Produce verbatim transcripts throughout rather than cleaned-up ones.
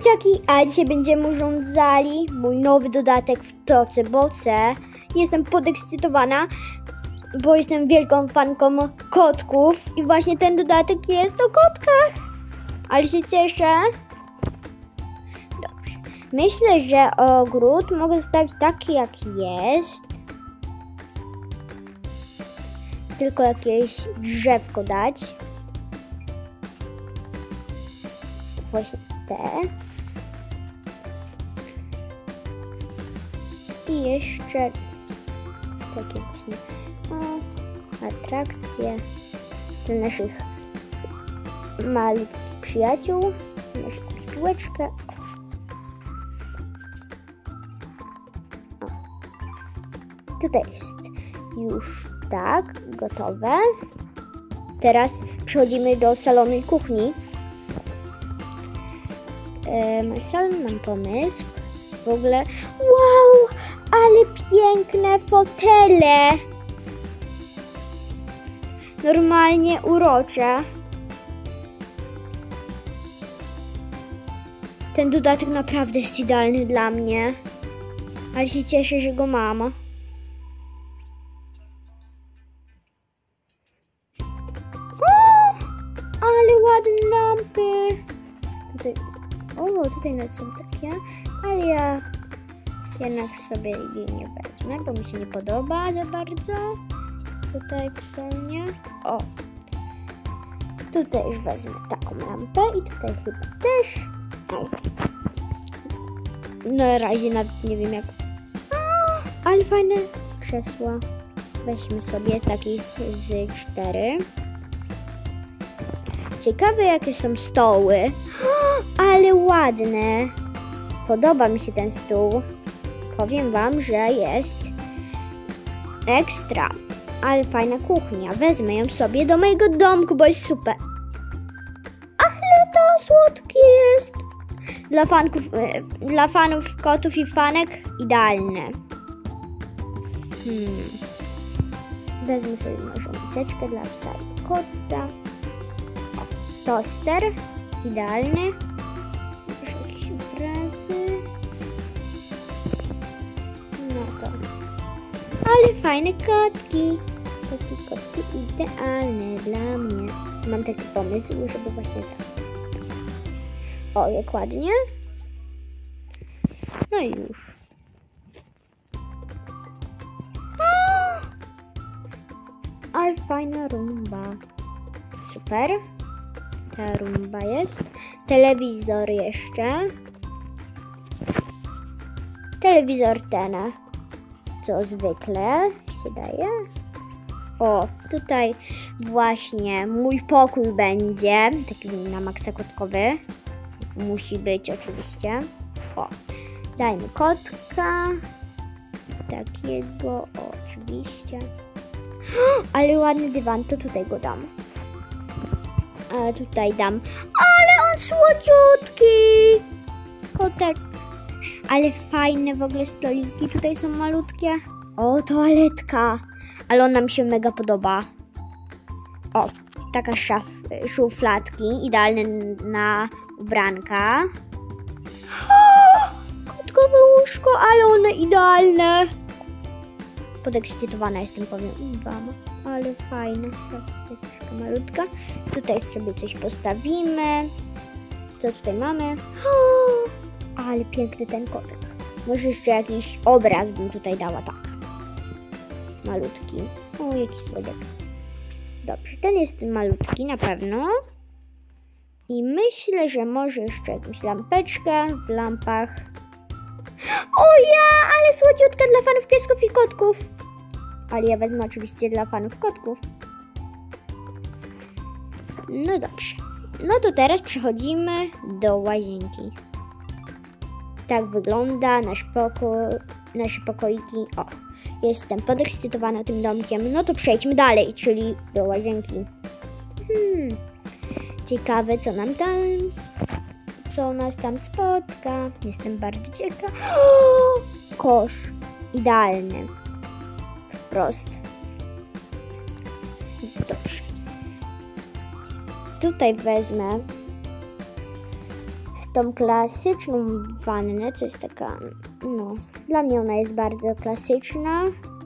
dzieciaki, a dzisiaj będziemy urządzali mój nowy dodatek w Toce Boce. Jestem podekscytowana, bo jestem wielką fanką kotków i właśnie ten dodatek jest o kotkach. Ale się cieszę. Dobrze. Myślę, że ogród mogę zostawić taki jak jest. Tylko jakieś drzewko dać. Właśnie te. I jeszcze takie właśnie o, atrakcje dla naszych malutkich przyjaciół. Naszą piłeczkę. O. Tutaj jest już tak, gotowe. Teraz przechodzimy do salonu i kuchni. Salon, mam pomysł. W ogóle, wow, ale piękne fotele. Normalnie urocze. Ten dodatek naprawdę jest idealny dla mnie. Ale się cieszę, że go mam. O, ale ładne lampy. Tutaj, o, tutaj nawet są takie, ale ja jednak sobie jej nie wezmę, bo mi się nie podoba za bardzo. Tutaj w salonie. O, tutaj już wezmę taką lampę i tutaj chyba też. O. Na razie nawet nie wiem jak. O, ale fajne krzesła. Weźmy sobie takich z cztery. Ciekawe jakie są stoły. O, ale ładne. Podoba mi się ten stół. Powiem wam, że jest ekstra. Ale fajna kuchnia. Wezmę ją sobie do mojego domku, bo jest super. Ale to słodkie jest. Dla fanków, dla fanów kotów i fanek idealne. Hmm. Wezmę sobie może miseczkę dla psa i kota. O, toster. Idealny. Jakieś obrazy. No to. Ale fajne kotki. Takie kotki idealne dla mnie. Mam taki pomysł, żeby właśnie tak. O, jak ładnie. No i już. O! Ale fajna rumba. Super. Ta rumba jest. Telewizor jeszcze. Telewizor ten, co zwykle się daje. O, tutaj właśnie mój pokój będzie. Taki na maksa kotkowy. Musi być oczywiście. O, dajmy kotka. Takiego oczywiście. O, ale ładny dywan, to tutaj go dam. A tutaj dam. Ale on słodziutki. Kotek. Ale fajne w ogóle stoliki. Tutaj są malutkie. O, toaletka. Ale ona mi się mega podoba. O, taka szaf, szufladki. Idealne na ubranka. O, kotkowe łóżko, ale one idealne. Podekscytowana jestem, powiem wam. Ale fajne. Taka malutka. Tutaj sobie coś postawimy. Co tutaj mamy? O, ale piękny ten kotek. Może jeszcze jakiś obraz bym tutaj dała, tak. Malutki. O, jaki słodek. Dobrze, ten jest malutki na pewno. I myślę, że może jeszcze jakąś lampeczkę w lampach. O ja, ale słodziutka dla fanów piesków i kotków. Ale ja wezmę oczywiście dla fanów kotków. No dobrze. No to teraz przechodzimy do łazienki. Tak wygląda nasz pokój, nasze pokoiki. O, jestem podekscytowana tym domkiem. No to przejdźmy dalej, czyli do łazienki. Hmm. Ciekawe, co nam tam, co nas tam spotka. Jestem bardzo ciekawa. O, kosz idealny. Wprost. Dobrze. Tutaj wezmę tą klasyczną wannę, co jest taka, no, dla mnie ona jest bardzo klasyczna.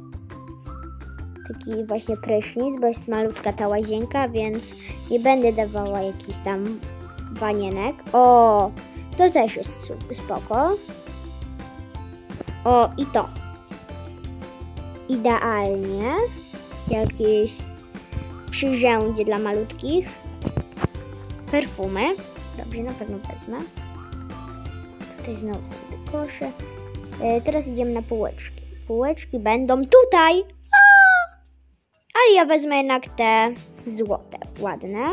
Taki właśnie prysznic, bo jest malutka ta łazienka, więc nie będę dawała jakichś tam wanienek. O, to też jest spoko. O, i to. Idealnie. Jakieś przyrzędzie dla malutkich. Perfumy. Dobrze, na pewno wezmę. Tutaj znowu są te kosze. E, teraz idziemy na półeczki. Półeczki będą tutaj. A! Ale ja wezmę jednak te złote, ładne.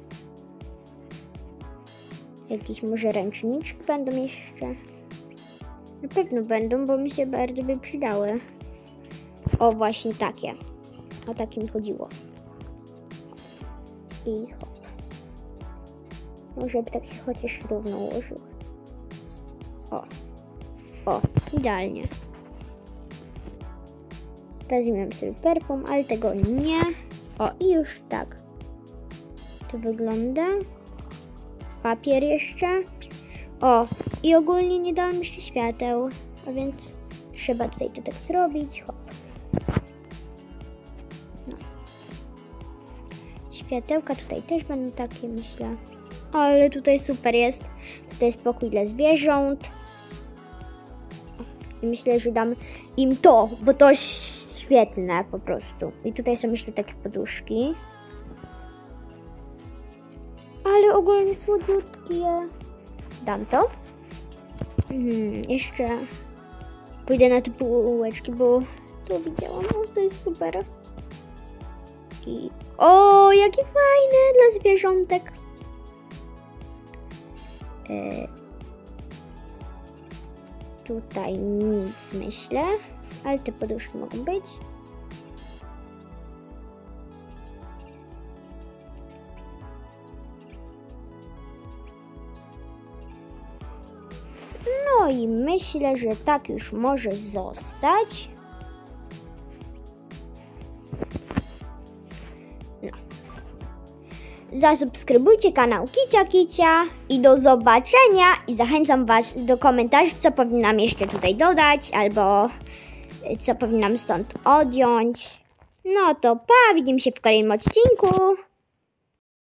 Jakieś może ręczniczki będą jeszcze. Na pewno będą, bo mi się bardzo by przydały. O, właśnie takie. O takie mi chodziło. I hop. Może by tak się chociaż równo ułożył. O. O, idealnie. Weźmiemy sobie perfum, ale tego nie. O, i już tak. To wygląda. Papier jeszcze. O, i ogólnie nie dałam jeszcze świateł, a więc trzeba tutaj to tak zrobić. Hop. No. Światełka tutaj też będą takie, myślę. Ale tutaj super jest. Tutaj jest pokój dla zwierząt. I myślę, że dam im to, bo to świetne po prostu. I tutaj są jeszcze takie poduszki. Ale ogólnie słodziutkie. Dam to. Hmm, jeszcze pójdę na te półeczki, bo to widziałam. O, to jest super. I o, jakie fajne dla zwierzątek. E, tutaj nic, myślę. Ale te poduszki mogą być. No i myślę, że tak już może zostać. No. Zasubskrybujcie kanał Kicia Kicia i do zobaczenia. I zachęcam Was do komentarzy, co powinnam jeszcze tutaj dodać, albo co powinnam stąd odjąć. No to pa, widzimy się w kolejnym odcinku.